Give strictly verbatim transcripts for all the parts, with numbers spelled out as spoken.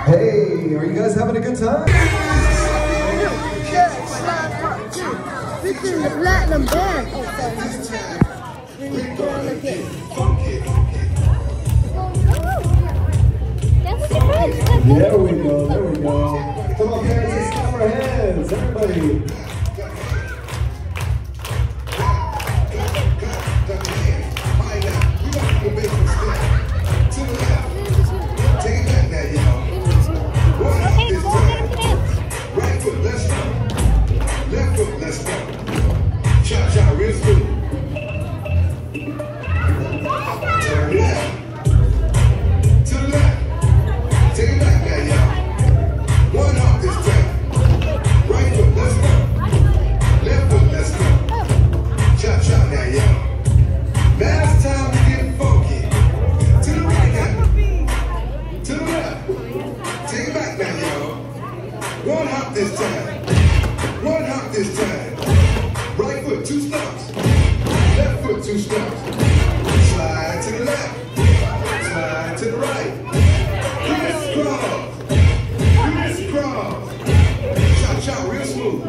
Hey, are you guys having a good time? This is the platinum band. Oh, There we go, there we go. Come on, parents, let's clap our hands, everybody. One hop this time. One hop this time. Right foot, two stumps. Left foot, two stumps. Slide to the left. Slide to the right. Crisscross. Crisscross. Chop, chop, real smooth.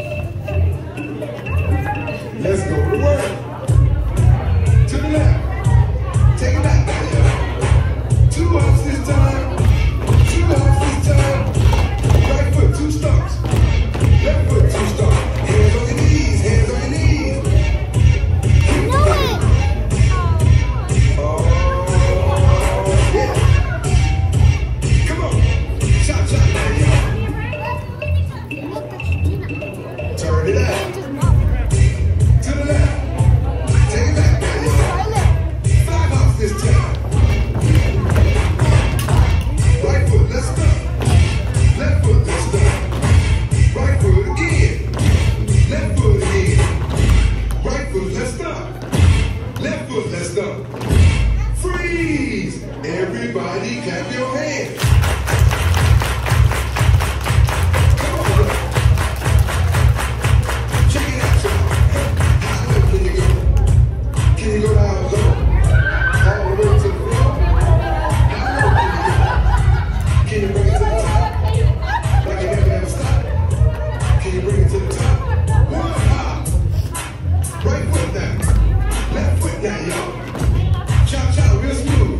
Let's go to work. To the left. Take it back now, y'all. Two hops this time. Two hops this time. Right foot, two stumps. Left foot, two stumps. Hands on your knees, hands on your knees. You know it. Oh, yeah. Come on. Chop, chop, now, y'all. Turn it out. To the left. Take it back now, y'all. Five hops this time. Right foot, let's stump. Left foot, let's stump. Right foot again. Left foot again. Right foot, let's stump. Left foot, let's stump. Freeze! Everybody clap your hands. Come on, bro. Check it out, y'all. How low can you go? Can you go down low? All the way to the floor? How low can you go? Can you bring it to the top? Like you never, never stop. Can you bring it to the top? One hop. Right foot down. Left foot down, y'all. Chop, chop, real smooth.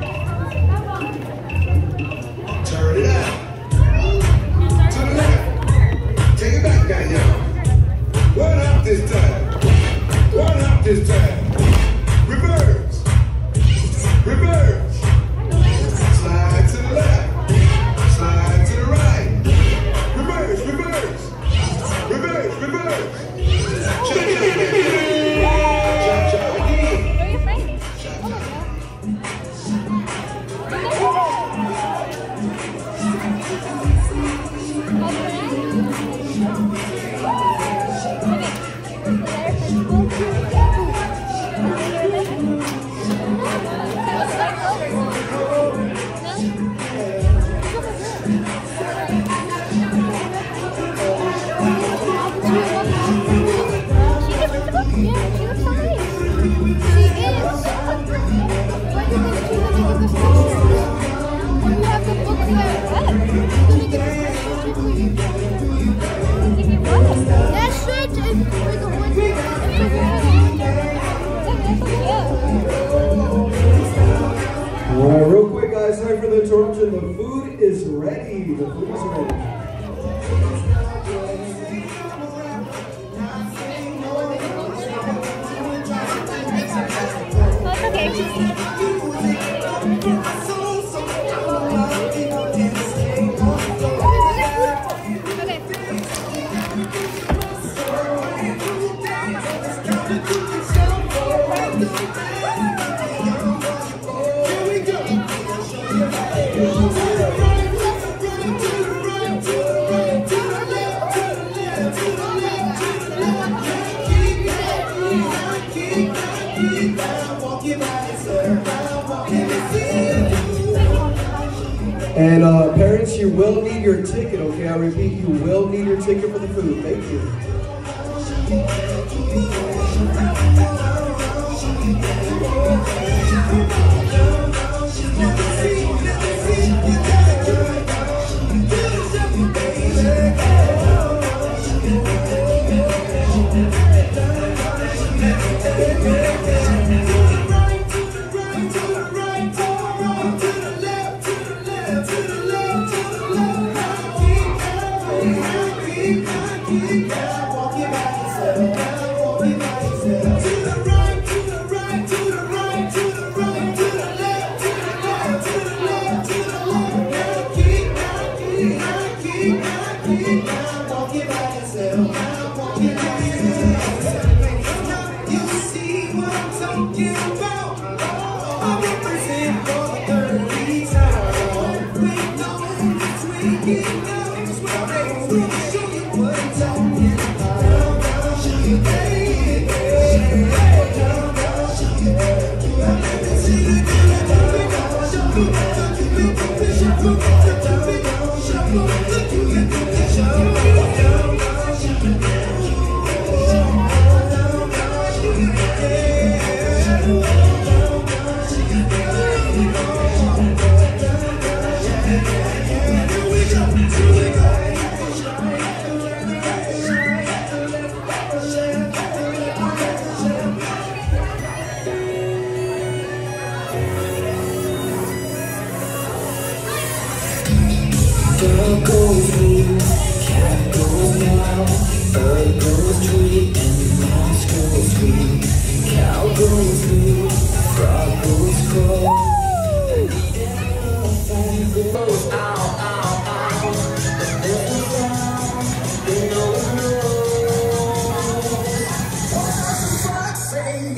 Turn it out. To the left. Take it back down, y'all. One hop this time. One hop this time. Reverse. Reverse. Slide to the left. Slide to the right. Reverse, reverse. Reverse, reverse. Chop, chop, again. Chop, chop again. Chop, chop. Alright, real quick guys, sorry for the interruption. The food is ready. The food is ready. And uh, parents, you will need your ticket, okay? I repeat, you will need your ticket for the food. Thank you. Girl goes blue, cat goes wild, bird goes tweet, and mouse goes sweet. Cow goes blue, frog goes crow, and the elephant goes ow, ow, ow. But there's a sound that no one knows. What does the fox say?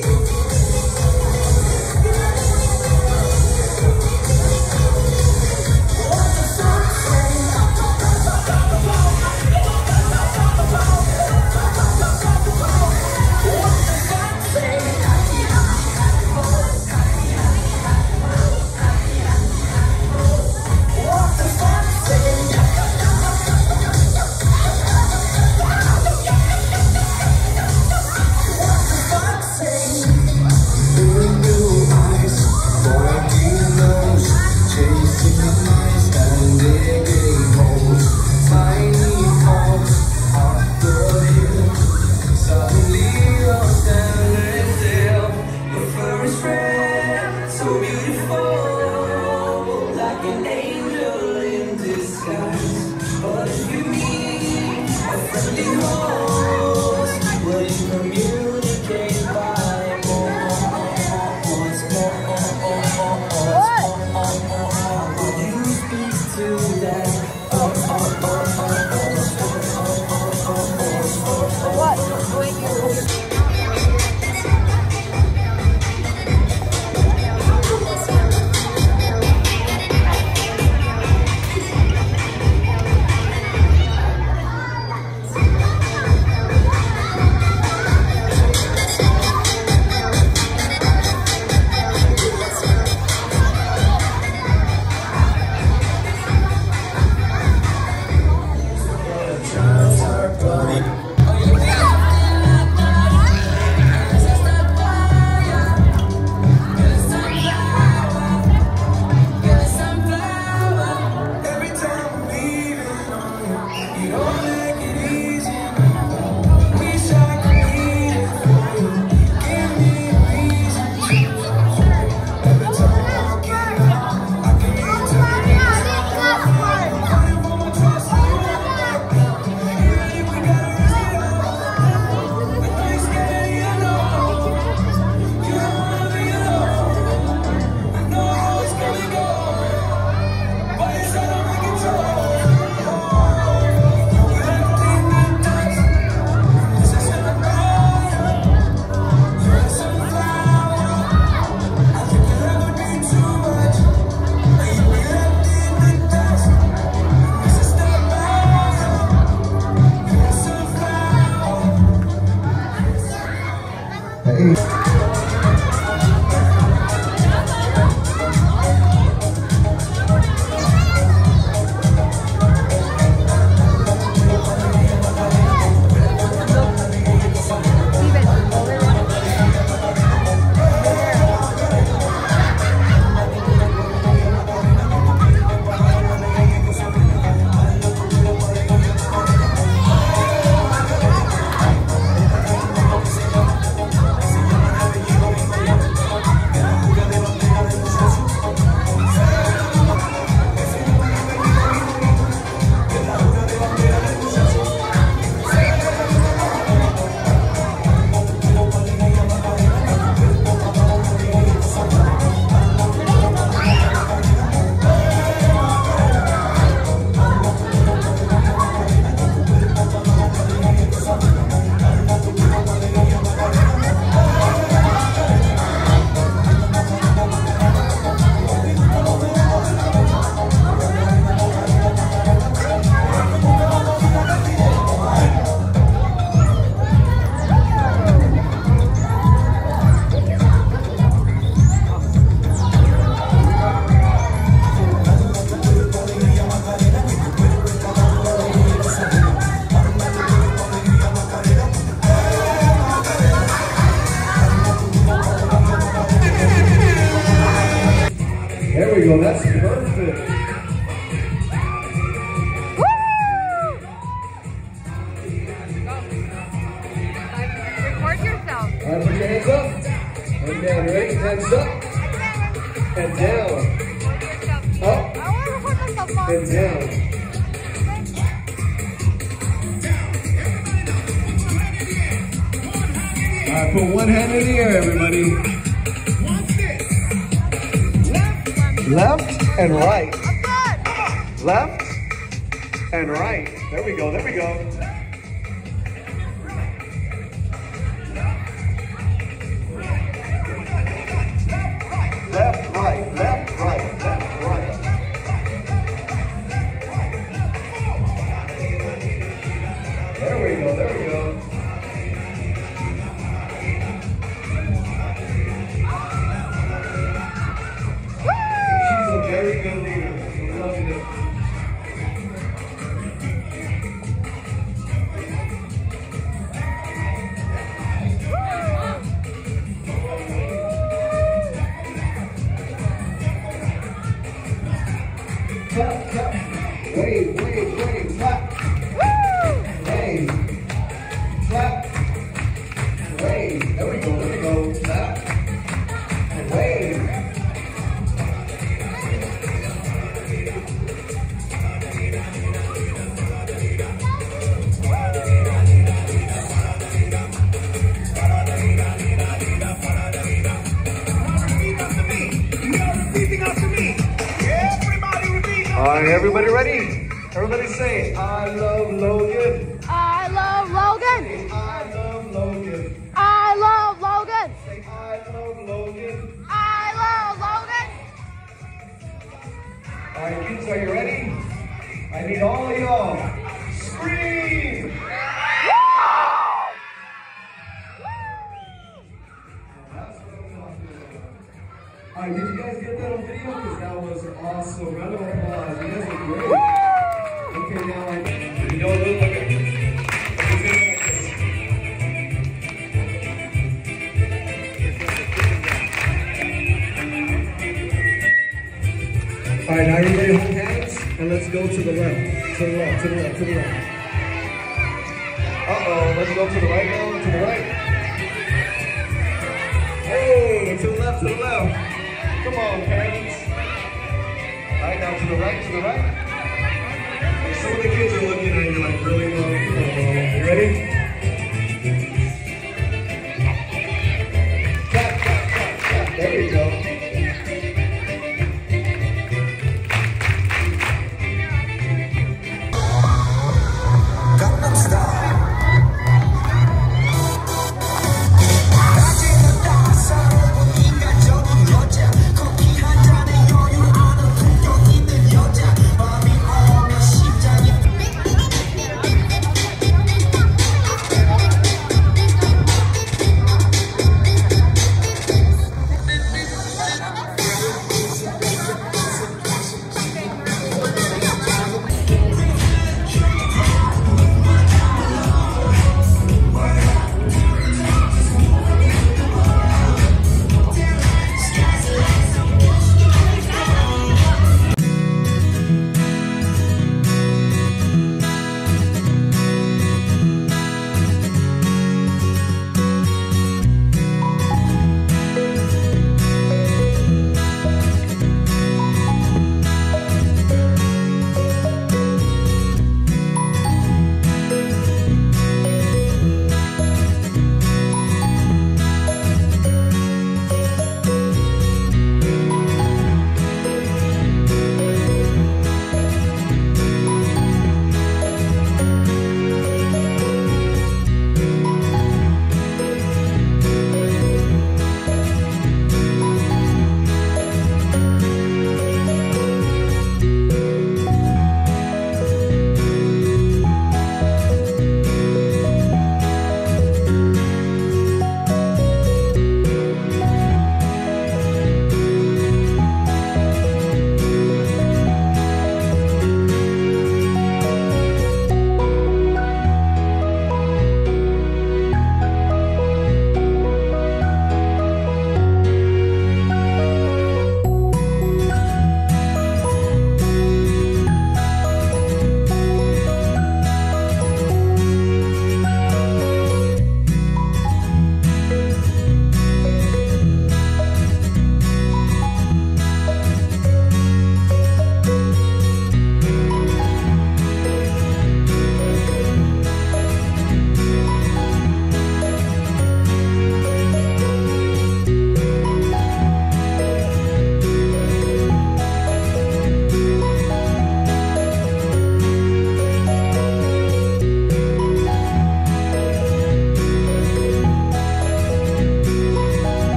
go. That's perfect. Record yourself. All right, put your hands up and down. Ready? Hands up and down. Up I want to record myself, Mom. and down. All right, put one hand in the air, everybody. Left and right. Left and right. There we go, there we go. Left, right, left, right, left, right. There we go, there we go. She's a very good leader. We love you. Clap, clap. Wave, wave, wave, clap. Wave. Clap. Wave. There we go, there we go. Clap. And wave. All right, everybody ready? Everybody say, I love Logan. I love Logan. I love Logan. I love Logan. Say, I love Logan. I love Logan. All right, kids, are you ready? I need all of y'all. Scream! All right, did you guys get that on video? Because that was awesome. Round of applause. You guys are great. Okay, now I you know, look, look at it. All right, now everybody hold hands and let's go to the left. To the left, to the left, to the left. Uh-oh, let's go to the right now, to the right. Oh, to the left, to the left. Come on, parents. All right, now to the right, to the right.